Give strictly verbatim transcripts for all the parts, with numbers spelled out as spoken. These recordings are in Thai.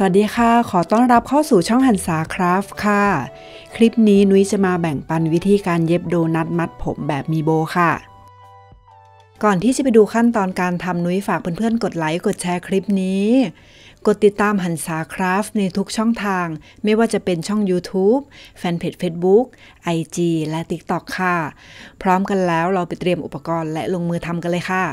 วัสดีค่ะขอต้อนรับเข้าสู่ช่องหันษาคราฟต์ค่ะคลิปนี้นุ้ยจะมาแบ่งปันวิธีการเย็บโดนัทมัดผมแบบมีโบค่ะก่อนที่จะไปดูขั้นตอนการทำนุ้ยฝากเพื่อนๆกดไลค์กดแชร์คลิปนี้กดติดตามหันษาคราฟต์ในทุกช่องทางไม่ว่าจะเป็นช่อง YouTube แฟนเพจ Facebook ไอ จี และ ติ๊กต็อก ค่ะพร้อมกันแล้วเราไปเตรียมอุปกรณ์และลงมือทำกันเลยค่ะ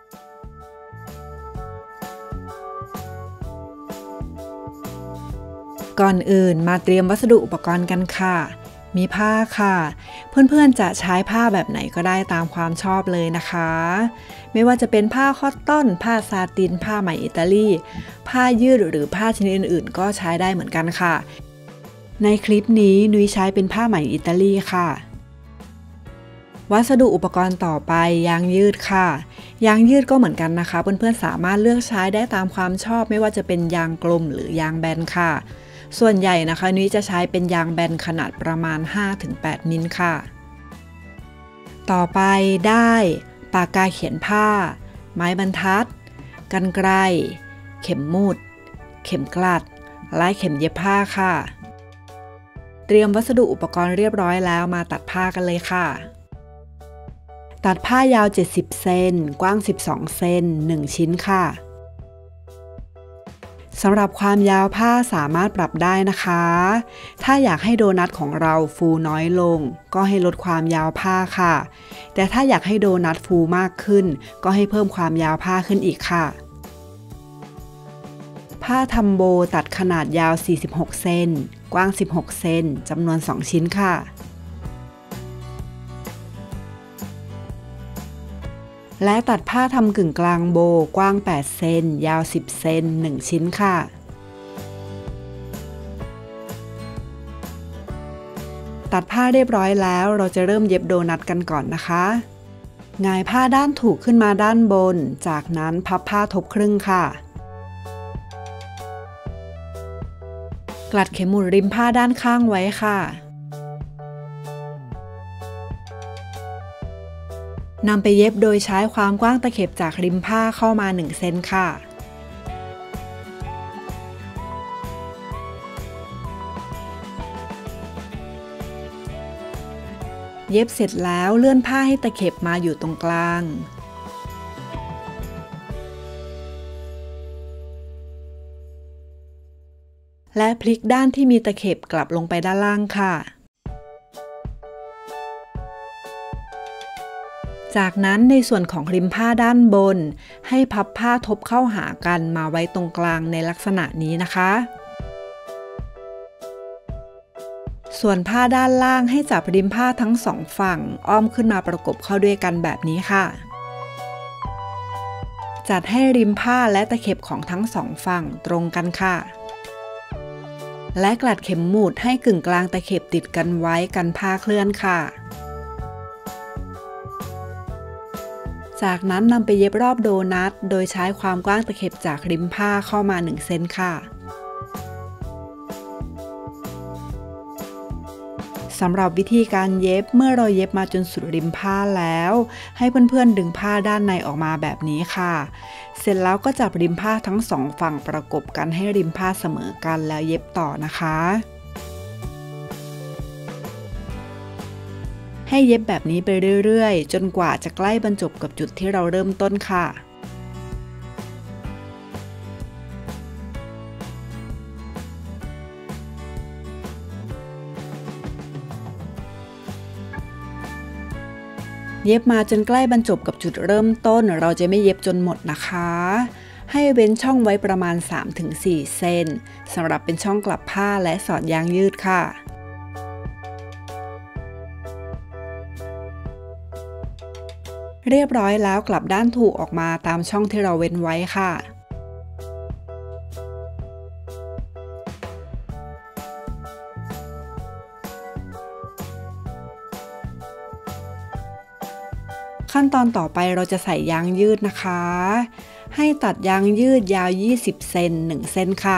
ก่อนอื่นมาเตรียมวัสดุอุปกรณ์กันค่ะมีผ้าค่ะเพื่อนๆจะใช้ผ้าแบบไหนก็ได้ตามความชอบเลยนะคะไม่ว่าจะเป็นผ้าคอตตอนผ้าซาตินผ้าไหมอิตาลีผ้ายืดหรือผ้าชนิดอื่นๆก็ใช้ได้เหมือนกันค่ะในคลิปนี้นุ้ยใช้เป็นผ้าไหมอิตาลีค่ะวัสดุอุปกรณ์ต่อไปยางยืดค่ะยางยืดก็เหมือนกันนะคะเพื่อนๆสามารถเลือกใช้ได้ตามความชอบไม่ว่าจะเป็นยางกลมหรือยางแบนค่ะส่วนใหญ่นะคะนุ้ยจะใช้เป็นยางแบนขนาดประมาณ ห้าถึงแปด มิลค่ะต่อไปได้ปากกาเขียนผ้าไม้บรรทัดกรรไกรเข็มมูดเข็มกลัดและเข็มเย็บผ้าค่ะเตรียมวัสดุอุปกรณ์เรียบร้อยแล้วมาตัดผ้ากันเลยค่ะตัดผ้ายาวเจ็ดสิบเซนกว้างสิบสองเซนหนึ่งชิ้นค่ะสำหรับความยาวผ้าสามารถปรับได้นะคะถ้าอยากให้โดนัทของเราฟูน้อยลงก็ให้ลดความยาวผ้าค่ะแต่ถ้าอยากให้โดนัทฟูมากขึ้นก็ให้เพิ่มความยาวผ้าขึ้นอีกค่ะผ้าทำโบตัดขนาดยาวสี่สิบหกเซนกว้างสิบหกเซนจำนวนสองชิ้นค่ะและตัดผ้าทำกึ่งกลางโบกว้างแปดเซนยาวสิบเซนหนึ่งชิ้นค่ะตัดผ้าเรียบร้อยแล้วเราจะเริ่มเย็บโดนัทกันก่อนนะคะหงายผ้าด้านถูกขึ้นมาด้านบนจากนั้นพับผ้าทบครึ่งค่ะกลัดเข็มหมุดริมผ้าด้านข้างไว้ค่ะนำไปเย็บโดยใช้ความกว้างตะเข็บจากริมผ้าเข้ามาหนึ่งเซนค่ะเย็บเสร็จแล้วเลื่อนผ้าให้ตะเข็บมาอยู่ตรงกลางและพลิกด้านที่มีตะเข็บกลับลงไปด้านล่างค่ะจากนั้นในส่วนของริมผ้าด้านบนให้พับผ้าทบเข้าหากันมาไว้ตรงกลางในลักษณะนี้นะคะส่วนผ้าด้านล่างให้จับริมผ้าทั้งสองฝั่งอ้อมขึ้นมาประกบเข้าด้วยกันแบบนี้ค่ะจัดให้ริมผ้าและตะเข็บของทั้งสองฝั่งตรงกันค่ะและกลัดเข็มหมุดให้กึ่งกลางตะเข็บติดกันไว้กันผ้าเคลื่อนค่ะจากนั้นนำไปเย็บรอบโดนัทโดยใช้ความกว้างตะเข็บจากริมผ้าเข้ามาหนึ่งเซนค่ะสำหรับวิธีการเย็บเมื่อเราเย็บมาจนสุดริมผ้าแล้วให้เพื่อนๆดึงผ้าด้านในออกมาแบบนี้ค่ะเสร็จแล้วก็จับริมผ้าทั้งสองฝั่งประกบกันให้ริมผ้าเสมอกันแล้วเย็บต่อนะคะให้เย็บแบบนี้ไปเรื่อยๆจนกว่าจะใกล้บรรจบกับจุดที่เราเริ่มต้นค่ะเย็บมาจนใกล้บรรจบกับจุดเริ่มต้นเราจะไม่เย็บจนหมดนะคะให้เว้นช่องไว้ประมาณ สามถึงสี่ เซนสำหรับเป็นช่องกลับผ้าและสอดยางยืดค่ะเรียบร้อยแล้วกลับด้านถูกออกมาตามช่องที่เราเว้นไว้ค่ะขั้นตอนต่อไปเราจะใส่ยางยืดนะคะให้ตัดยางยืดยาวยี่สิบเซนหนึ่งเส้นค่ะ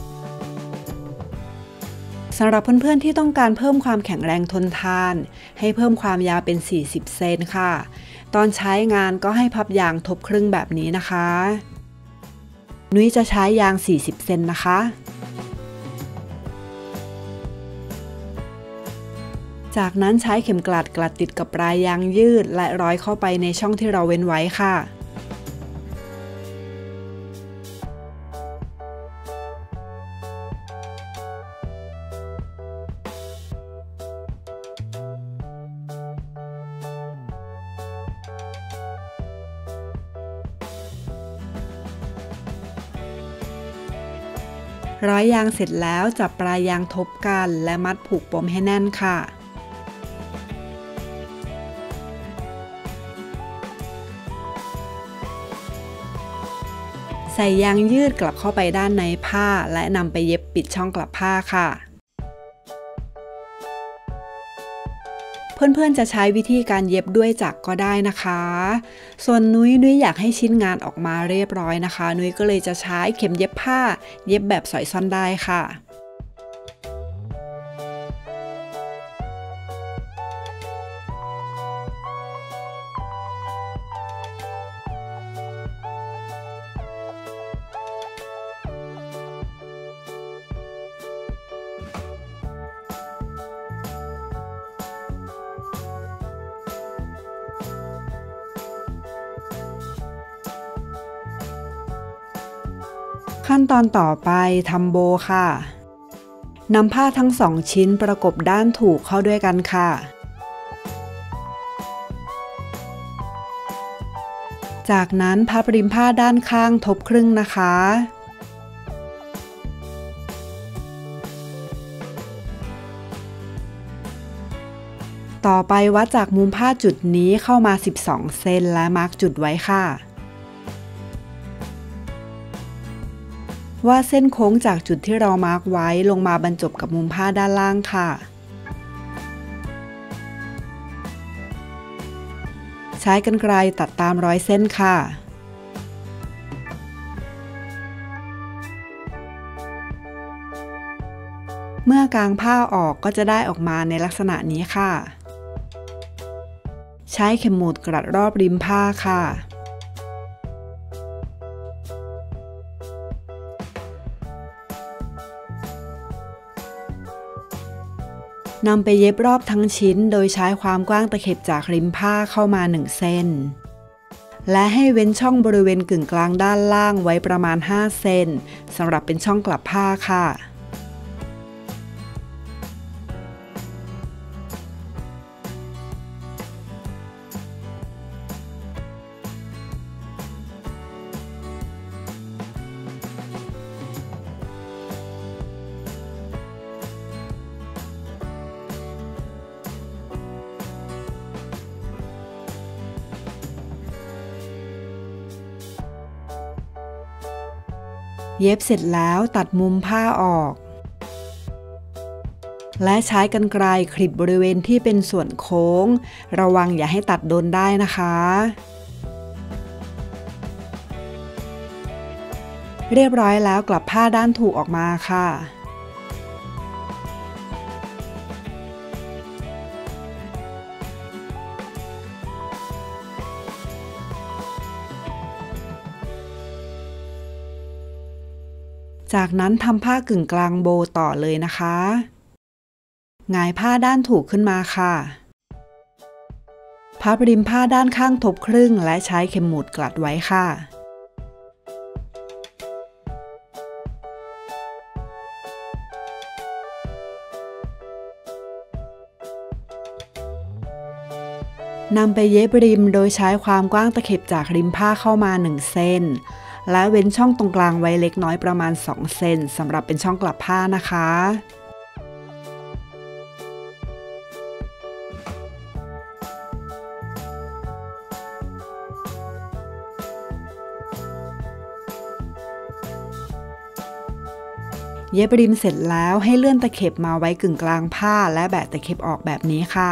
สำหรับเพื่อนๆที่ต้องการเพิ่มความแข็งแรงทนทานให้เพิ่มความยาวเป็นสี่สิบเซนค่ะตอนใช้งานก็ให้พับยางทบครึ่งแบบนี้นะคะนุ้ยจะใช้ยางสี่สิบเซนนะคะจากนั้นใช้เข็มกลัดกลัดติดกับปลายยางยืดและร้อยเข้าไปในช่องที่เราเว้นไว้ค่ะร้อยยางเสร็จแล้วจับปลายยางทบกันและมัดผูกปมให้แน่นค่ะใส่ยางยืดกลับเข้าไปด้านในผ้าและนำไปเย็บปิดช่องกลับผ้าค่ะเพื่อนๆจะใช้วิธีการเย็บด้วยจักรก็ได้นะคะส่วนนุ้ยนุ้ยอยากให้ชิ้นงานออกมาเรียบร้อยนะคะนุ้ยก็เลยจะใช้เข็มเย็บผ้าเย็บแบบสอยซ่อนได้ค่ะขั้นตอนต่อไปทำโบค่ะนำผ้าทั้งสองชิ้นประกบด้านถูกเข้าด้วยกันค่ะจากนั้นพับริมผ้าด้านข้างทบครึ่งนะคะต่อไปวัดจากมุมผ้าจุดนี้เข้ามาสิบสองเซนและมาร์กจุดไว้ค่ะว่าเส้นโค้งจากจุดที่เรามาร์กไว้ลงมาบรรจบกับมุมผ้าด้านล่างค่ะใช้กรรไกรตัดตามรอยเส้นค่ะเมื่อกางผ้าออกก็จะได้ออกมาในลักษณะนี้ค่ะใช้เข็มหมุดกรัดรอบริมผ้าค่ะนำไปเย็บรอบทั้งชิ้นโดยใช้ความกว้างตะเข็บจากริมผ้าเข้ามาหนึ่งเซนและให้เว้นช่องบริเวณกึ่งกลางด้านล่างไว้ประมาณห้าเซนสำหรับเป็นช่องกลับผ้าค่ะเย็บเสร็จแล้วตัดมุมผ้าออกและใช้กรรไกรคลิปบริเวณที่เป็นส่วนโค้งระวังอย่าให้ตัดโดนได้นะคะเรียบร้อยแล้วกลับผ้าด้านถูกออกมาค่ะจากนั้นทำผ้ากึ่งกลางโบต่อเลยนะคะหงายผ้าด้านถูกขึ้นมาค่ะพับริมผ้าด้านข้างทบครึ่งและใช้เข็มหมุดกลัดไว้ค่ะนำไปเย็บริมโดยใช้ความกว้างตะเข็บจากริมผ้าเข้ามาหนึ่งเซนและเว้นช่องตรงกลางไว้เล็กน้อยประมาณสองเซนสำหรับเป็นช่องกลับผ้านะคะเย็บริมเสร็จแล้วให้เลื่อนตะเข็บมาไว้กึ่งกลางผ้าและแบะตะเข็บออกแบบนี้ค่ะ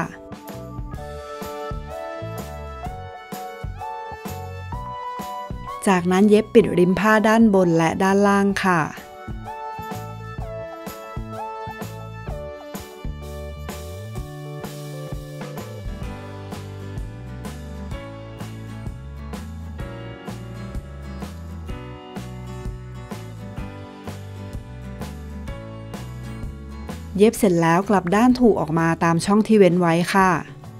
จากนั้นเย็บปิดริมผ้าด้านบนและด้านล่างค่ะเย็บเสร็จแล้วกลับด้านถูกออกมาตามช่องที่เว้นไว้ค่ะ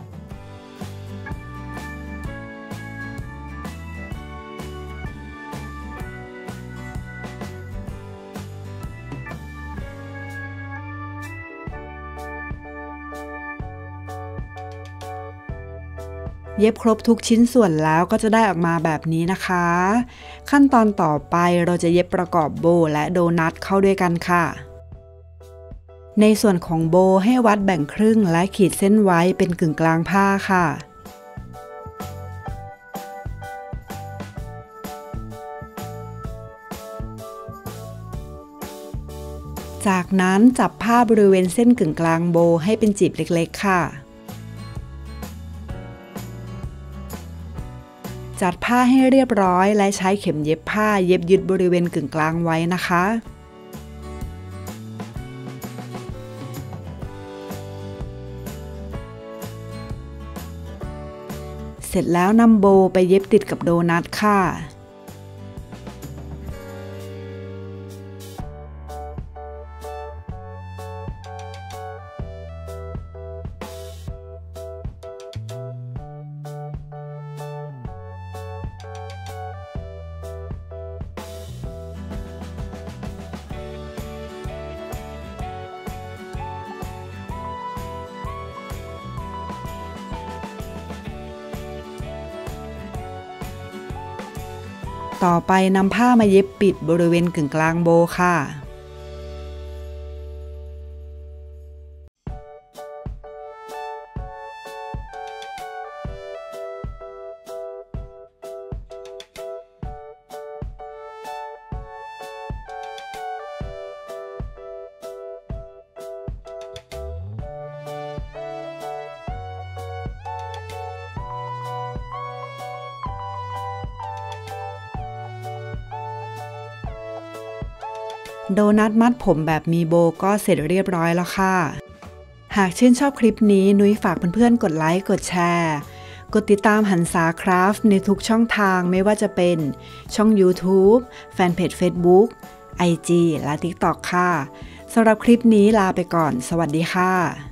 เย็บครบทุกชิ้นส่วนแล้วก็จะได้ออกมาแบบนี้นะคะขั้นตอนต่อไปเราจะเย็บประกอบโบและโดนัทเข้าด้วยกันค่ะในส่วนของโบให้วัดแบ่งครึ่งและขีดเส้นไว้เป็นกึ่งกลางผ้าค่ะจากนั้นจับผ้าบริเวณเส้นกึ่งกลางโบให้เป็นจีบเล็กๆค่ะจัดผ้าให้เรียบร้อยและใช้เข็มเย็บผ้าเย็บยึดบริเวณกึ่งกลางไว้นะคะเสร็จแล้วนำโบไปเย็บติดกับโดนัทค่ะต่อไปนำผ้ามาเย็บปิดบริเวณกึ่งกลางโบค่ะโดนัทมัดผมแบบมีโบก็เสร็จเรียบร้อยแล้วค่ะหากชื่นชอบคลิปนี้นุ้ยฝากเพื่อนๆกดไลค์กดแชร์กดติดตามหันษาคราฟต์ในทุกช่องทางไม่ว่าจะเป็นช่อง YouTube แฟนเพจ Facebook ไอ จี และ ติ๊กต็อก ค่ะสำหรับคลิปนี้ลาไปก่อนสวัสดีค่ะ